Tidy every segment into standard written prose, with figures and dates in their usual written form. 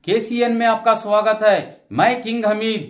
KCN में आपका स्वागत है। मैं किंग हमीद।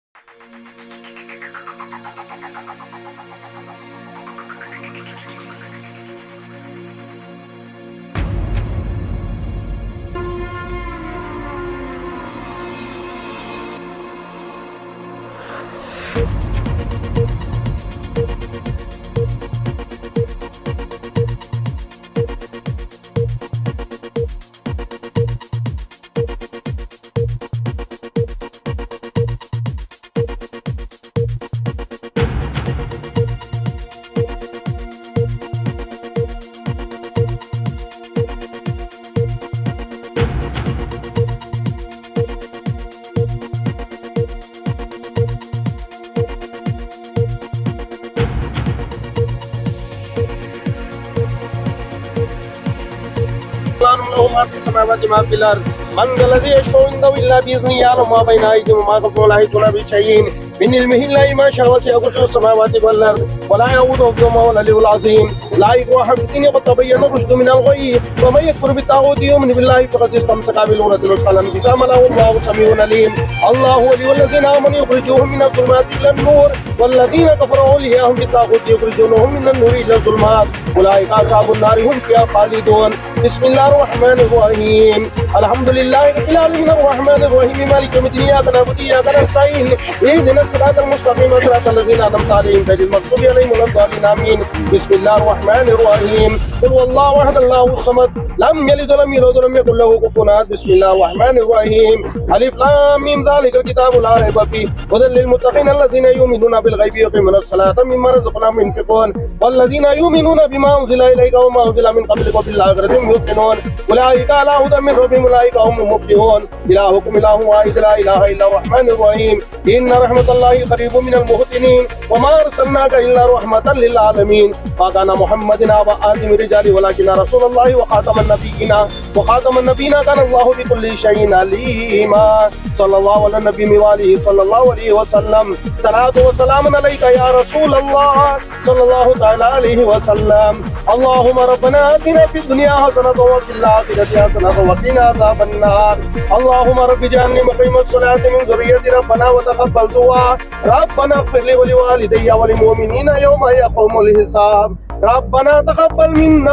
والذين كفروا أولياءهم بالطاغوت يخرجونهم من النور إلى الظلمات أولئك أصحاب النار هم فيها خالدون. بسم الله الرحمن الرحيم. الحمد لله رب العالمين الرحمن الرحيم مالك يوم الدين إياك نعبد وإياك نستعين اهدنا الصراط المستقيم صراط الذين أنعمت عليهم غير المغضوب عليهم ولا الضالين آمين. بسم الله الرحمن الرحيم. قل هو الله أحد الله الصمد لم يلد ولم يولد ولم يكن له كفوا أحد. بسم الله الرحمن الرحيم. ألف لام ميم ذلك الكتاب لا ريب فيه هدى للمتقين الذين يؤمنون بالغيب ويقيمون الصلاة مما رزقناهم ينفقون والذين يؤمنون بما أنزل إليك وما أنزل من قبلك وبالآخرة هم يوقنون أولئك على هدى من ربهم أولئك هم المفلحون. إلهكم إله واحد لا إله إلا الرحمن الرحيم. إن رحمة الله قريب من المحسنين وما أرسلناك إلا رحمة للعالمين. ما كان محمد أبا آدم رجال ولكن رسول الله وخاتم النبيين كان الله بكل شيء عليما. صلى الله على النبي وآله صلى الله عليه وسلم. صلاة وسلام عليك يا رسول الله صلى الله تعالى عليه وسلم. اللهم ربنا آتنا في الدنيا حسنة وفي الآخرة حسنة وقنا عذاب النار. اللهم رب اجعلني مقيم الصلاة من ذريتي ربنا وتقبل دعاء. ربنا اغفر لي ولوالدي وللمؤمنين يوم يقوم الحساب. ربنا تقبل منا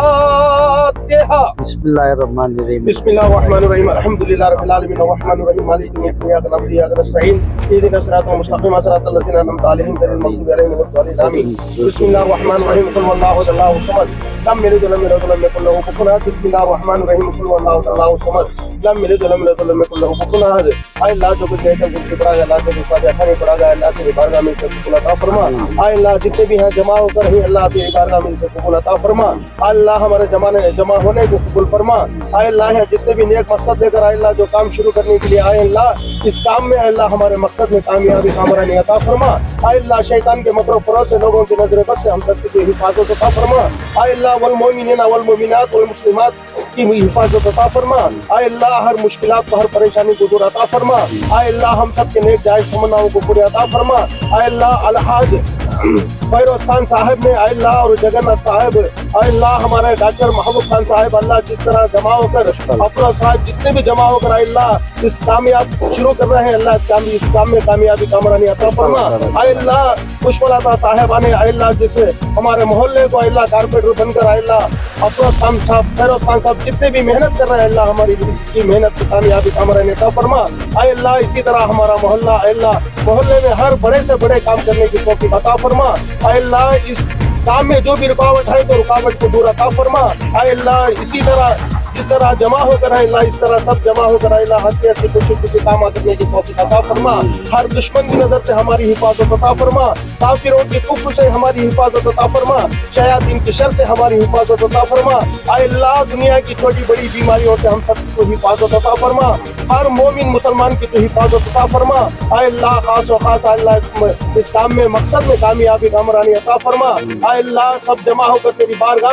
الفاتحة. بسم الله الرحمن الرحيم. بسم الله الرحمن الرحيم. الحمد لله رب العالمين الرحمن الرحيم مالك يوم الدين إياك نعبد وإياك نستعين اهدنا الصراط المستقيم صراط الذين أنعمت عليهم غير المغضوب عليهم ولا الضالين آمين. بسم الله الرحمن الرحيم. قل هو الله أحد الله الصمد لم يلد ولم يولد ولم يكن له كفوا أحد. بسم الله الرحمن الرحيم. قل هو الله أحد الله الصمد لم يلد ولم يولد ولم يكن له كفوا أحد. आए अल्लाह जो कुछ देकर जिसके पड़ा अल्लाह के दुआ खाने पड़ा गया अल्लाह के बारगाह में से कबूल अता फरमा। आए अल्लाह जितने भी हैं जमा होकर ही अल्लाह के बारगाह में से कबूल अता फरमा। अल्लाह हमारे जमा होने को कबूल फरमा। आए अल्लाह है जितने भी नेक मकसद लेकर आए अल्लाह जो काम शुरू करने के लिए आए अल्लाह इस काम में अल्लाह हमारे मकसद में कामयाबी कामरानी अता फरमा। आए अल्लाह शैतान के मकरो फरोज से लोगों की नजर बस से हम तक की हिफाजत अता फरमा। आए अल्लाह वल मोमिनीना वल मोमिनात वल मुस्लिमात की हिफाजत अता फरमा। आए अल्लाह हर मुश्किलात को हर परेशानी को दूर अता फरमा। आए अल्लाह हम सब के नेक जायज तमन्नाओं को पूरे अता फरमा। आए अल्लाह अलहाज फैरोज खान साहब ने आए अल्लाह और जगन्नाथ साहब आए अल्लाह हमारे डॉक्टर महबूब खान साहब अल्लाह जिस तरह जमा होकर अफरोज साहब जितने भी जमा होकर आए अल्लाह इस कामयाब शुरू कर रहे हैं अल्लाह इस काम में कामयाबी कामरानी अता फरमा। आए अल्लाह पुष्पलता साहब ने आए अल्लाह जैसे हमारे मोहल्ले को अल्लाह कारपेटर बनकर आए अल्लाह अफरोज खान साहब फैरोज खान साहब जितने भी मेहनत कर रहे हैं अल्लाह हमारी की मेहनत की कामयाबी कामरानी अता फरमा। आए अल्लाह इसी तरह हमारा मोहल्ला अल्लाह मोहल्ले में हर बड़े से बड़े काम करने की तौफीक अता फरमा। आए अल्लाह इस काम में जो भी रुकावट है तो रुकावट को दूर अता फरमा। आए अल्लाह इसी तरह जिस तरह जमा होकर आए अल्लाह इस तरह सब जमा होकर आए अल्लाह हंसी हंसी खुशी खुशी काम करने की तौफीक अता फरमा। हर दुश्मन की नजर से हमारी हिफाजत अता फरमा। काफिरों की कुफ्र से हमारी हिफाजत अता फरमा। शयातीन की शर से हमारी हिफाजत अता फरमा। आए अल्लाह दुनिया की छोटी बड़ी बीमारियों से हम सबको हिफाजत अता फरमा। हर मोमिन मुसलमान की तो हिफाजत अता फरमा। आए अल्लाह खास और खास अल्लाह इस काम में मकसद में कामयाबी कामरानी अता फरमा। आए अल्लाह सब जमा होकर तेरी बारगाह में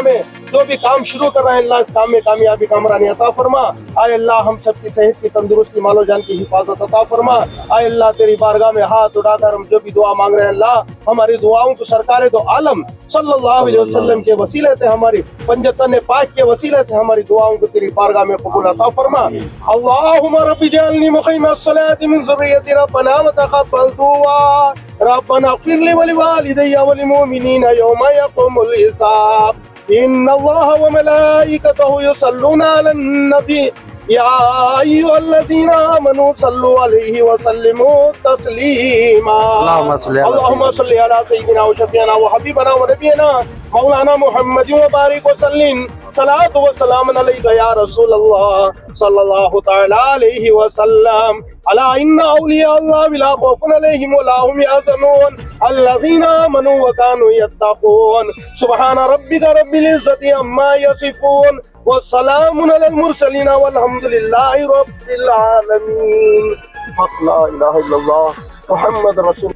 जो भी काम शुरू कर रहे हैं अल्लाह इस काम में कामयाबी कामरानी अता फरमा। आए अल्लाह हम सब की सेहत की तंदुरुस्ती मालो जान की हिफाजत अता फरमा। आए अल्लाह तेरी बारगाह में हाथ उठाकर हम जो भी दुआ मांग रहे हैं अल्लाह हमारी दुआओं को सरकार दो आलम सल्लल्लाहु अलैहि वसल्लम के वसीले से, हमारी पंजतन पाक के वसीले से हमारी दुआओं को तेरी बारगाह में कबूल अता फरमा। अल्लाहुम्मा रब्बी जअलनी मुक़ीमस्सलाति मिन ज़ुर्रिय्यति रब्बना व तक़ब्बल दुआ रब्बना इग़फिर ली व लिवालिदैया व लिलमुमिनीना यौमा यक़ूमुल हिसाब। इन्नल्लाहा व मलाइकतहु युसल्लूना अलन नबी या अय्युहल्लज़ीना आमनू सल्लु अलैहि व सल्लिमू तस्लीमा। अल्लाहुम्मा सल्लि अला सय्यिदिना व शफीअना व हबीबना व नबियना मौलाना मुहम्मद व बारिक व सल्लिम सलातु व सलाम अलैका या रसूल अल्लाह सल्लल्लाहु तआला अलैहि व सल्लम। अला इन्ना औलिया अल्लाह ला खौफुन अलैहिम व ला हुम यहज़नून अल्लज़ीना आमनू व कानू यत्तक़ून। सुब्हाना रब्बिका रब्बिल इज़्ज़ति अम्मा यसिफून व सलामुन अलल मुरसलीन वल्हम्दुलिल्लाहि रब्बिल आलमीन। ला इलाहा इल्लल्लाह मुहम्मद रसूल।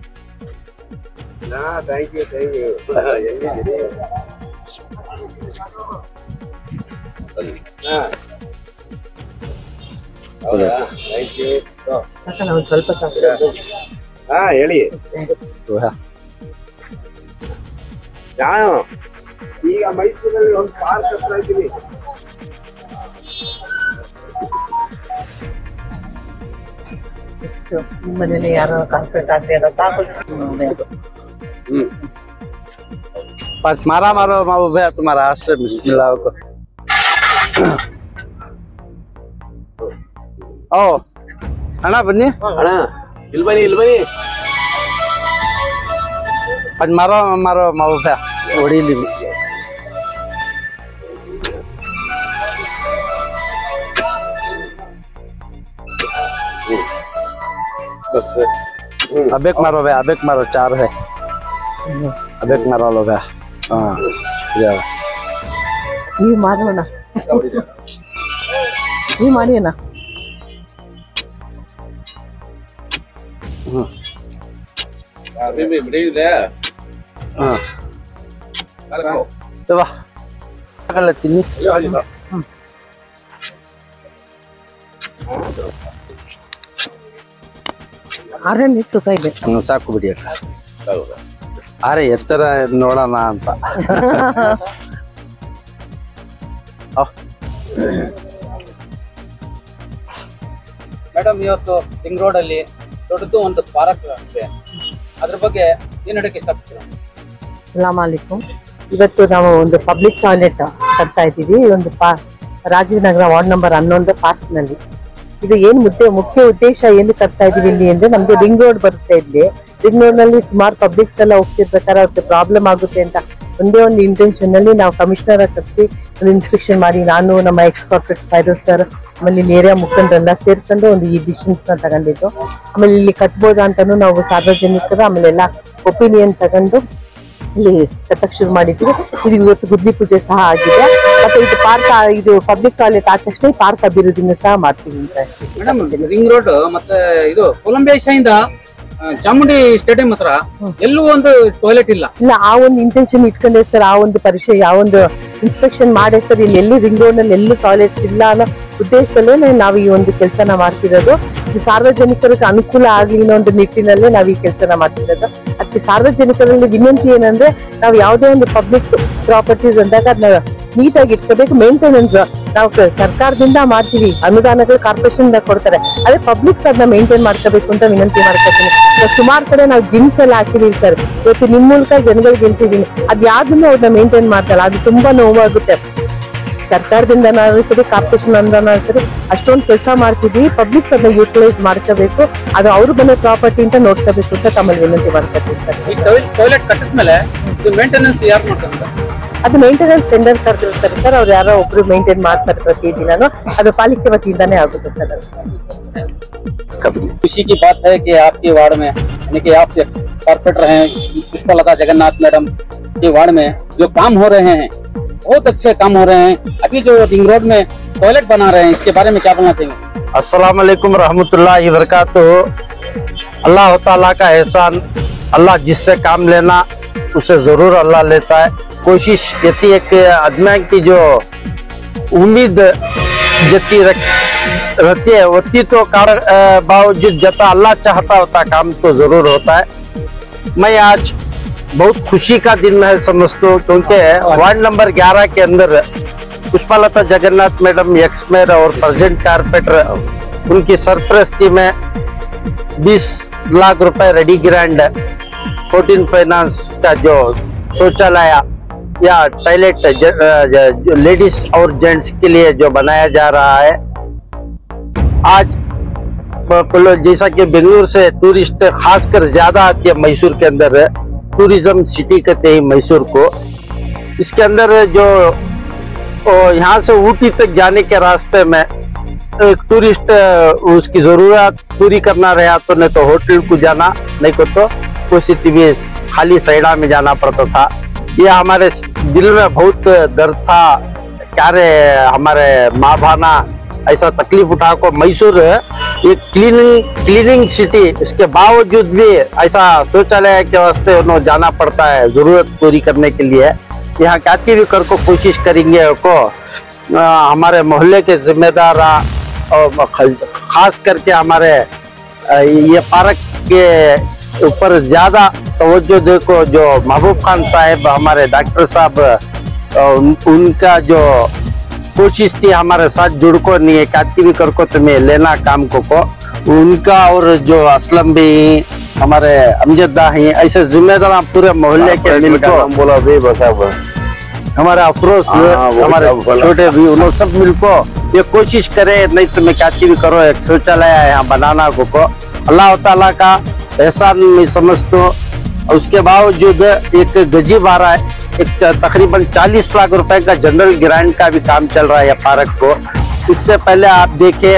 Thank you thank you. ಸ್ವಲ್ಪ ಸಾಕು. ಹೇಳಿ ನಾನು ಈಗ ಮೈಸೂರಲ್ಲಿ ಒಂದು ಪಾರ್ಕ್ ಹತ್ರ ಇದ್ದೀನಿ. ನೆಕ್ಸ್ಟ್ ನಿಮ್ಮ ಮನೇಲಿ ಯಾರೋ ಕಾನ್ಫಿಡೆಂಟ್ ಆಗ್ಲಿಲ್ಲ ಸಾಕು. पाँच मारा मारो मारो भैया तुम्हारा हाथ से बिस्मिल्लाह को। ओ अಣ್ಣ ಬನ್ನಿ ಅಣ್ಣ ಇಲ್ಲಿ ಬನ್ನಿ पाँच मारो मारो मारो भैया ಹೊಡಿಲಿ बस अब एक मारो भैया अब एक मारो चार है अब एक मारो लो भैया हाँ शुक्रिया ನೀವು ಮಾಡೋಣ ನೀವು ಮಾಡಿ ಅಣ್ಣ. हाँ तो वाह कर लेती नहीं ಆರನೇ ಸುತ್ತ ಇದೆ. ಸಾಕು ಬಿಡಿ ಅರೆ ಎತ್ತರ ನೋಡೋಣ ಅಂತ ಮೇಡಮ್ ಇವತ್ತು ರಿಂಗ್ ರೋಡ್ ಅಲ್ಲಿ ದೊಡ್ಡದು ಒಂದು ಪಾರ್ಕ್ ಇದೆ, ಅದ್ರ ಬಗ್ಗೆ ಏನ್ ಹೇಳಕ್ಕೆ ಇಷ್ಟಪಡ್ತೀರಾ? ಅಸ್ಸಲಾಮ್ ಅಲೈಕುಂ. ಇವತ್ತು ನಾವು ಒಂದು ಪಬ್ಲಿಕ್ ಟಾಯ್ಲೆಟ್ ಕಟ್ತಾ ಇದ್ದೀವಿ ಒಂದು Rajiv Nagar ward number 11 park ನಲ್ಲಿ. ಇದು ಏನ್ ಮುಖ್ಯ ಉದ್ದೇಶ ಏನು ಕಟ್ತಾ ಇದೀವಿ ಇಲ್ಲಿ ಅಂದ್ರೆ ನಮ್ಗೆ ರಿಂಗ್ ರೋಡ್ ಬರುತ್ತೆ. ಇಲ್ಲಿ ರಿಂಗ್ ರೋಡ್ ನಲ್ಲಿ ಸುಮಾರು ಪಬ್ಲಿಕ್ಸ್ ಎಲ್ಲ ಹೋಗ್ತಿರ್ಬೇಕಾದ್ರೆ ಅವ್ರಿಗೆ ಪ್ರಾಬ್ಲಮ್ ಆಗುತ್ತೆ ಅಂತ ಒಂದೇ ಒಂದು ಇಂಟೆನ್ಷನ್ ಅಲ್ಲಿ ನಾವು ಕಮಿಷನರ್ ಕರೆಸಿ ಒಂದು ಇನ್ಸ್ಪೆಕ್ಷನ್ ಮಾಡಿ ನಾನು ನಮ್ಮ ಎಕ್ಸ್ ಕಾರ್ಪೊರೇಟ್ ಫೈರೋಸ್ ಸರ್ ಆಮೇಲೆ ಇಲ್ಲಿ ಏರಿಯಾ ಮುಖಂಡರೆಲ್ಲ ಸೇರ್ಕೊಂಡು ಒಂದು ಈ ಡಿಸಿಷನ್ಸ್ ನ ತಗೊಂಡಿದ್ದು. ಆಮೇಲೆ ಇಲ್ಲಿ ಕಟ್ಬೋದಾ ಅಂತಾನು ನಾವು ಸಾರ್ವಜನಿಕರ ಆಮೇಲೆ ಎಲ್ಲ ಒಪಿನಿಯನ್ ತಗೊಂಡು ಇಲ್ಲಿ ಕಟ್ಟಕ್ ಶುರು ಮಾಡಿದ್ವಿ. ಇದು ಇವತ್ತು ಗುದ್ಲಿ ಪೂಜೆ ಸಹ ಆಗಿದೆ. ಮತ್ತೆ ಇದು ಪಾರ್ಕ್ ಇದು ಪಬ್ಲಿಕ್ ಟಾಯ್ಲೆಟ್ ಆದ ತಕ್ಷಣ ಈ ಪಾರ್ಕ್ ಅಭಿವೃದ್ಧಿನ ಸಹ ಮಾಡ್ತೀವಿ ಅಂತ. ರಿಂಗ್ ರೋಡ್ ಮತ್ತೆ ಇದು ಕೊಲಂಬಿಯಾದಿಂದ ಚಾಮುಂಡಿ ಸ್ಟೇಡಿಯಂ ಹತ್ರ ಎಲ್ಲೂ ಒಂದು ಟಾಯ್ಲೆಟ್ ಇಲ್ಲ. ಆ ಒಂದು ಇಂಟೆನ್ಷನ್ ಇಟ್ಕೊಂಡೆ ಸರ್, ಆ ಒಂದು ಪರಿಚಯ ಆ ಒಂದು ಇನ್ಸ್ಪೆಕ್ಷನ್ ಮಾಡಿ ಸರ್ ಇಲ್ಲಿ ಎಲ್ಲೂ ರಿಂಗ್ ರೋಡ್ ನಲ್ಲಿ ಎಲ್ಲೂ ಟಾಯ್ಲೆಟ್ ಇಲ್ಲ ಅನ್ನೋ ಉದ್ದೇಶದಲ್ಲೇ ನಾವು ಈ ಒಂದು ಕೆಲಸನ ಮಾಡ್ತಿರೋದು. ಇದು ಸಾರ್ವಜನಿಕರಿಗೆ ಅನುಕೂಲ ಆಗ್ಲಿ ಅನ್ನೋ ಒಂದು ನಿಟ್ಟಿನಲ್ಲೇ ನಾವು ಈ ಕೆಲಸನ ಮಾಡ್ತಿರೋದು. ಅದಕ್ಕೆ ಸಾರ್ವಜನಿಕರಲ್ಲಿ ವಿನಂತಿ ಏನಂದ್ರೆ ನಾವು ಯಾವುದೇ ಒಂದು ಪಬ್ಲಿಕ್ ಪ್ರಾಪರ್ಟೀಸ್ ಅಂದಾಗ ಅದನ್ನ ನೀಟಾಗಿ ಇಟ್ಕೋಬೇಕು. ಮೇಂಟೆನೆನ್ಸ್ ನಾವು ಸರ್ಕಾರದಿಂದ ಮಾಡ್ತೀವಿ, ಅನುದಾನಗಳು ಕಾರ್ಪೊರೇಷನ್ ಕೊಡ್ತಾರೆ, ಅದೇ ಪಬ್ಲಿಕ್ಸ್ ಅದನ್ನ ಮೇಂಟೈನ್ ಮಾಡ್ಕೋಬೇಕು ಅಂತ ವಿನಂತಿ ಮಾಡ್ಕೊತೀನಿ. ಸುಮಾರು ಕಡೆ ನಾವು ಜಿಮ್ಸ್ ಎಲ್ಲ ಹಾಕಿದೀವಿ ಸರ್, ಇವತ್ತು ನಿಮ್ ಮೂಲಕ ಜನಗಳಿಗೆ ಹೇಳ್ತಿದೀನಿ ಅದ್ ಯಾವ್ದನ್ನು ಅವ್ರನ್ನ ಮೇಂಟೈನ್ ಮಾಡ್ತಾರೆ, ಅದು ತುಂಬಾ ನೋವಾಗುತ್ತೆ. ಸರ್ಕಾರದಿಂದ ಸರಿ ಕಾರ್ಪೊರೇಷನ್ ಅಂದ ಸರಿ ಅಷ್ಟೊಂದು ಕೆಲಸ ಮಾಡ್ತಿದ್ವಿ, ಪಬ್ಲಿಕ್ಸ್ ಅದನ್ನ ಯೂಟಿಲೈಸ್ ಮಾಡ್ಕೋಬೇಕು, ಅದು ಅವ್ರು ಬಂದ ಪ್ರಾಪರ್ಟಿ ಅಂತ ನೋಡ್ಕೋಬೇಕು ಅಂತ ತಮ್ಮಲ್ಲಿ ವಿನಂತಿ ಮಾಡ್ಕೊತೀನಿ ಸರ್. ಈ ಟಾಯ್ಲೆಟ್ ಕಟ್ಟಿದ್ಮೇಲೆ ಮೇಂಟೆನೆನ್ಸ್ ಯಾರು ಮಾಡ್ತಾರೆ? ಅದು ಮೇಂಟೆನೆನ್ಸ್ ಟೆಂಡರ್ ಕರೆದಿರ್ತಾರೆ ಸರ್, ಅವ್ರು ಯಾರೋ ಒಬ್ರು ಮೇಂಟೈನ್ ಮಾಡ್ತಾರೆ ಪ್ರತಿದಿನನೂ, ಅದು ಪಾಲಿಕೆ ವತಿಯಿಂದಾನೇ ಆಗುತ್ತೆ ಸರ್. खुशी की बात है कि आपके वार्ड में यानी कि आप कारपोरेटर हैं पुष्पलता जगन्नाथ मैडम के वार्ड में जो काम हो रहे हैं बहुत अच्छे काम हो रहे हैं. अभी जो रिंग रोड में टॉयलेट बना रहे हैं इसके बारे में क्या बोलना चाहिए? अस्सलाम वालेकुम रहमतुल्लाहि व बरकातुहू। अल्लाह ताला का एहसान, अल्लाह जिससे काम लेना उसे जरूर अल्लाह लेता है। कोशिश यती है कि आदमी की जो उम्मीद जती रहती है वती तो बावजूद जता अल्लाह चाहता होता काम तो जरूर होता है। मैं आज बहुत खुशी का दिन है समझता हूँ, क्योंकि वार्ड नंबर 11 के अंदर Pushpalatha Jagannath madam ex mayor और प्रेजेंट कारपोरेटर उनकी सरपरस्ती में 20 लाख रुपए रेडी ग्रांड 14 फाइनेंस का जो शौचालय या टॉयलेट लेडीज और जेंट्स के लिए जो बनाया जा रहा है। आज जैसा कि बेंगलुरु से टूरिस्ट खासकर ज्यादा आती है, मैसूर के अंदर टूरिज्म सिटी कहते हैं मैसूर को। इसके अंदर जो यहाँ से ऊटी तक जाने के रास्ते में एक टूरिस्ट उसकी जरूरत पूरी करना रहा तो नहीं तो होटल को जाना, नहीं तो किसी खाली सैड़ा में जाना पड़ता था। ये हमारे दिल में बहुत दर्द था, क्या रे हमारे माँ भाना ऐसा तकलीफ उठा को मैसूर एक क्लीनिंग सिटी, इसके बावजूद भी ऐसा शौचालय के वास्ते उन्हें जाना पड़ता है जरूरत पूरी करने के लिए। यहाँ क्या भी कर को कोशिश करेंगे को हमारे मोहल्ले के जिम्मेदार और खास करके हमारे ये पार्क के ऊपर ज्यादा तवज्जो देखो, जो महबूब खान साहब हमारे डॉक्टर साहब उनका जो कोशिश थी हमारे साथ जुड़ को नहीं है काती भी कर को तुम्हें लेना काम को उनका, और जो असलम भी हमारे अमजदा हैं, ऐसे जिम्मेदार पूरे मोहल्ले के मिलकर बोला भी बसा हमारे अफरोज हमारे छोटे भी उन लोग सब मिलको ये कोशिश करे, नहीं तो मैं काती भी करो एक शौचालय यहाँ बनाना को अल्लाह ताला का एहसान में समझता हूँ। उसके बावजूद एक गजीब आ रहा है, एक तकरीबन 40 लाख रुपए का जनरल ग्रांट का भी काम चल रहा है पार्क को। इससे पहले आप देखे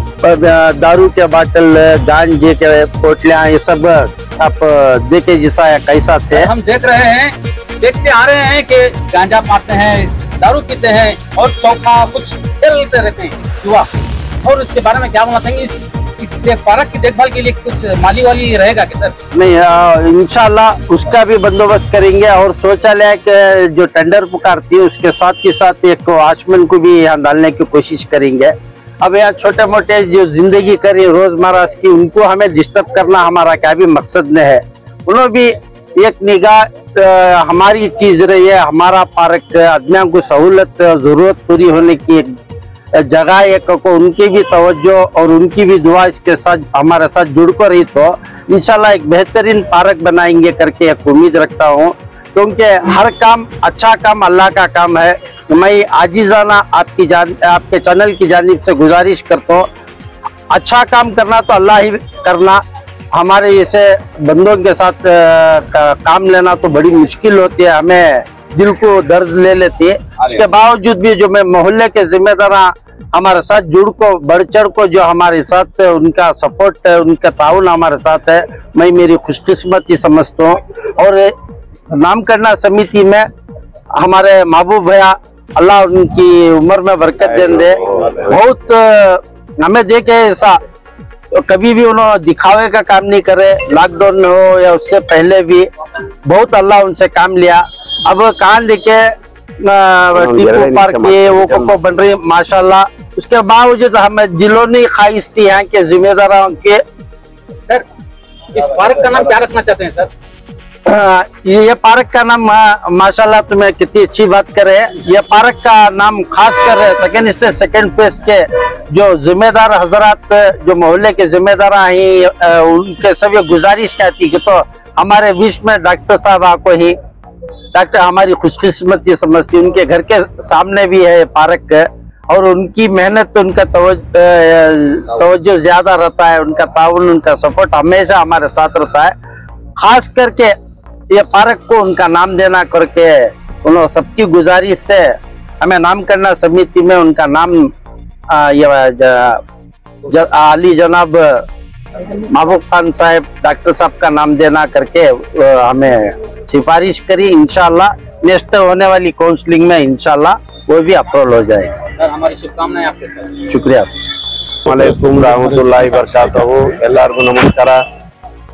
दारू के बाटल, गांजे के पोटलियां, ये सब आप देखे जैसा कैसा थे। हम देख रहे हैं, देखते आ रहे हैं कि गांजा पाते हैं, दारू पीते हैं और चौका कुछ खेलते रहते हैं युवा। और उसके बारे में क्या बोलना चाहेंगे? इस पार्क की देखभाल के लिए कुछ माली वाली रहेगा कि सर? नहीं, इंशाल्लाह उसका भी बंदोबस्त करेंगे और शौचालय के जो टेंडर पुकारती है उसके साथ ही साथ एक वॉचमैन को भी यहाँ डालने की कोशिश करेंगे। अब यहाँ छोटे मोटे जो जिंदगी करी रोजमर्रा की, उनको हमें डिस्टर्ब करना हमारा क्या भी मकसद नहीं है। उन्होंने भी एक निगाह हमारी चीज रही है, हमारा पार्क आदमियों को सहूलत जरूरत पूरी होने की एक जगह एक को उनकी भी तवज्जो और उनकी भी दुआ इसके साथ हमारे साथ जुड़ कर रही तो इंशाल्लाह एक बेहतरीन पार्क बनाएंगे करके एक उम्मीद रखता हूँ, क्योंकि हर काम अच्छा काम अल्लाह का काम है। मैं आजिज़ाना आपके चैनल की जानिब से गुजारिश करता हूँ, अच्छा काम करना तो अल्लाह ही करना, हमारे जैसे बंदों के साथ काम लेना तो बड़ी मुश्किल होती है, हमें दिल को दर्द ले लेती है। उसके बावजूद भी जो मैं मोहल्ले के जिम्मेदार हमारे साथ जुड़ को बढ़ चढ़ को जो हमारे साथ उनका सपोर्ट है, उनका ताउन हमारे साथ है, मैं मेरी खुशकिस्मती समझता हूँ। और नाम करना समिति में हमारे महबूब भैया अल्लाह उनकी उम्र में बरकत दे, बहुत हमें देखे ऐसा तो कभी भी उन्होंने दिखावे का काम नहीं करे, लॉकडाउन में हो या उससे पहले भी बहुत अल्लाह उनसे काम लिया। अब कहाँ देखे टीपू पार्क ये वो को बन रही माशाल्लाह, उसके बावजूद हमें दिलोनी ख्वाहिश थी यहाँ के जिम्मेदारों के। सर इस पार्क का नाम क्या रखना चाहते हैं सर? ये पार्क का नाम माशाल्लाह तुम्हें कितनी अच्छी बात करे, ये पार्क का नाम खास कर सेकेंड स्टेज सेकेंड फेज के जो जिम्मेदार हजरात जो मोहल्ले के जिम्मेदार हैं उनके सभी गुजारिश कहती कि तो हमारे बीच में डॉक्टर साहब आपको ही डॉक्टर हमारी खुशकिस्मती समझती, उनके घर के सामने भी है पार्क और उनकी मेहनत तो उनका तवज्जो ज्यादा रहता है, उनका ताउन उनका सपोर्ट हमेशा हमारे साथ रहता है। खास करके ये पार्क को उनका नाम देना करके उन्होंने सबकी गुजारिश से हमें नाम करना समिति में उनका नाम आली जनाब महबूब खान साहब डॉक्टर साहब का नाम देना करके हमें सिफारिश करी। इंशाल्लाह नेक्स्ट होने वाली काउंसलिंग में इंशाल्लाह वो भी अप्रूवल हो जाएगी। सर हमारी शुभकामनाएं आपके साथ। शुक्रिया। वालेकुम रहमतुल्लाहि बरकातहू। ಎಲ್ಲರಿಗೂ ನಮಸ್ಕಾರ।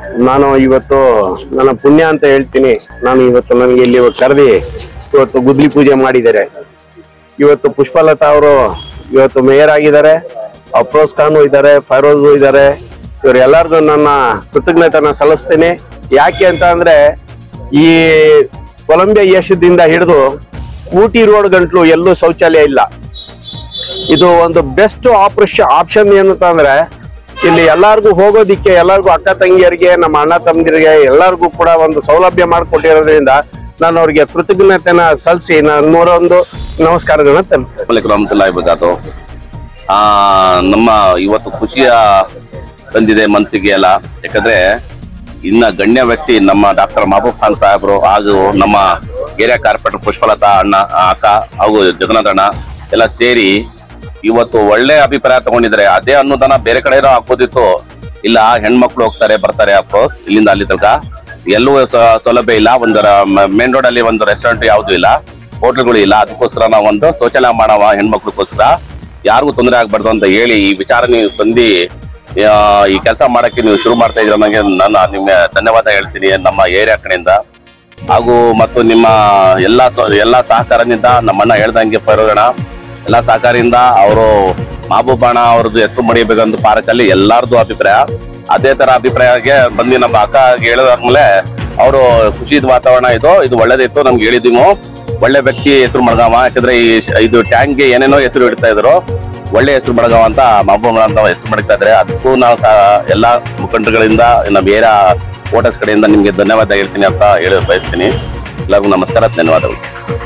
ನಾನು ಇವತ್ತು ನನ್ನ ಪುಣ್ಯ ಅಂತ ಹೇಳ್ತೀನಿ. ನಾನು ಇವತ್ತು ನನಗೆ ಇಲ್ಲಿ ಕರೆದಿ ಇವತ್ತು ಗುದ್ಲಿ ಪೂಜೆ ಮಾಡಿದ್ದಾರೆ. ಇವತ್ತು ಪುಷ್ಪಲತಾ ಅವರು ಇವತ್ತು ಮೇಯರ್ ಆಗಿದ್ದಾರೆ, ಅಫ್ರೋಜ್ ಖಾನ್ ಇದ್ದಾರೆ, ಫೈರೋಜ್ ಇದ್ದಾರೆ. ಇವರೆಲ್ಲರಿಗೂ ನನ್ನ ಕೃತಜ್ಞತೆನ ಸಲ್ಲಿಸ್ತೀನಿ. ಯಾಕೆ ಅಂತ ಅಂದ್ರೆ ಈ ಕೊಲಂಬಿಯಾ ಯಶದಿಂದ ಹಿಡಿದು ಊಟಿ ರೋಡ್ ಗಂಟ್ಲು ಎಲ್ಲೂ ಶೌಚಾಲಯ ಇಲ್ಲ. ಇದು ಒಂದು ಬೆಸ್ಟ್ ಆಪ್ಷನ್ ಏನಂತ ಅಂದ್ರೆ ಇಲ್ಲಿ ಎಲ್ಲಾರ್ಗು ಹೋಗೋದಿಕ್ಕೆ, ಎಲ್ಲಾರ್ಗು ಅಕ್ಕ ತಂಗಿಯರಿಗೆ, ನಮ್ಮ ಅಣ್ಣ ತಮ್ಮಂದಿರಿಗೆ ಎಲ್ಲಾರ್ಗು ಕೂಡ ಒಂದು ಸೌಲಭ್ಯ ಮಾಡಿಕೊಟ್ಟಿರೋದ್ರಿಂದ ನಾನು ಅವ್ರಿಗೆ ಕೃತಜ್ಞತೆನ ಸಲ್ಲಿಸಿ ನಾನು ನೂರೊಂದು ನಮಸ್ಕಾರಗಳನ್ನ ತಿಳಿಸ್ತೇನೆ. ನಮ್ಮ ಇವತ್ತು ಖುಷಿಯ ತಂದಿದೆ ಮನಸ್ಸಿಗೆ ಎಲ್ಲ. ಯಾಕಂದ್ರೆ ಇನ್ನ ಗಣ್ಯ ವ್ಯಕ್ತಿ ನಮ್ಮ ಡಾಕ್ಟರ್ ಮಹಬೂಬ್ ಖಾನ್ ಸಾಹೇಬ್ರು ಹಾಗೂ ನಮ್ಮ ಏರಿಯಾ ಕಾರ್ಪೊರೇಟರ್ ಪುಷ್ಪಲತಾ ಅಕ್ಕ ಹಾಗೂ ಜಗನ್ನಾಥ್ ಅಣ್ಣ ಎಲ್ಲ ಸೇರಿ ಇವತ್ತು ಒಳ್ಳೆ ಅಭಿಪ್ರಾಯ ತಗೊಂಡಿದ್ದಾರೆ. ಅದೇ ಅನ್ನೋದನ್ನ ಬೇರೆ ಕಡೆ ಹಾಕೋದಿತ್ತು, ಇಲ್ಲ ಹೆಣ್ಮಕ್ಳು ಹೋಗ್ತಾರೆ ಬರ್ತಾರೆ ಅಫ್ಕೋರ್ಸ್ ಇಲ್ಲಿಂದ ಅಲ್ಲಿ ತನಕ ಎಲ್ಲೂ ಸೌಲಭ್ಯ ಇಲ್ಲ. ಒಂದು ಮೇನ್ ರೋಡ್ ಅಲ್ಲಿ ಒಂದು ರೆಸ್ಟೋರೆಂಟ್ ಯಾವ್ದು ಇಲ್ಲ, ಹೋಟೆಲ್ಗಳು ಇಲ್ಲ. ಅದಕ್ಕೋಸ್ಕರ ನಾವು ಒಂದು ಶೌಚಾಲಯ ಮಾಡವ ಹೆಣ್ಮಕ್ಳಿಗೋಸ್ಕರ, ಯಾರಿಗೂ ತೊಂದರೆ ಆಗ್ಬಾರ್ದು ಅಂತ ಹೇಳಿ ಈ ವಿಚಾರ ನೀವು ಸಂಧಿ ಈ ಕೆಲಸ ಮಾಡಕ್ಕೆ ನೀವು ಶುರು ಮಾಡ್ತಾ ಇದ್ರ ನನಗೆ ನಾನು ನಿಮ್ಗೆ ಧನ್ಯವಾದ ಹೇಳ್ತೀನಿ ನಮ್ಮ ಏರಿಯಾ ಕಡೆಯಿಂದ. ಹಾಗೂ ಮತ್ತು ನಿಮ್ಮ ಎಲ್ಲಾ ಸಹಕಾರದಿಂದ ನಮ್ಮಣ್ಣ ಹೇಳ್ದಂಗೆ ಫೈರೋಜ್ ಎಲ್ಲಾ ಸಹಕಾರದಿಂದ ಅವರು ಮಹಬೂಬ್ ಅಣ್ಣ ಅವ್ರದ್ದು ಹೆಸರು ಮಡಿಬೇಕಂತ ಪಾರ್ಕ್ ಅಲ್ಲಿ ಎಲ್ಲಾರ್ದು ಅಭಿಪ್ರಾಯ ಅದೇ ತರ ಅಭಿಪ್ರಾಯಕ್ಕೆ ಬಂದು ನಮ್ಮ ಅಕ್ಕ ಹೇಳಿದಾದ್ಮೇಲೆ ಅವರು ಖುಷಿದ ವಾತಾವರಣ ಇದು ಒಳ್ಳೇದಿತ್ತು. ನಮ್ಗೆ ಹೇಳಿದೀವಿ ಒಳ್ಳೆ ವ್ಯಕ್ತಿ ಹೆಸರು ಮಡಗಾವ, ಯಾಕಂದ್ರೆ ಇದು ಟ್ಯಾಂಕ್ಗೆ ಏನೇನೋ ಹೆಸರು ಇಡ್ತಾ ಇದ್ರು, ಒಳ್ಳೆ ಹೆಸರು ಮಡಗಾವ ಅಂತ ಮಹಬೂಬ್ ಅಂತ ಹೆಸರು ಮಡಗ್ತಾ ಇದ್ರೆ ಅದಕ್ಕೂ ನಾವು ಎಲ್ಲಾ ಮುಖಂಡರುಗಳಿಂದ ನಮ್ಮ ಏರಿಯಾ ವೋಟರ್ಸ್ ಕಡೆಯಿಂದ ನಿಮ್ಗೆ ಧನ್ಯವಾದ ಹೇಳ್ತೀನಿ ಅಂತ ಹೇಳಿ ಬಯಸ್ತೀನಿ. ಎಲ್ಲರಿಗೂ ನಮಸ್ಕಾರ, ಧನ್ಯವಾದಗಳು.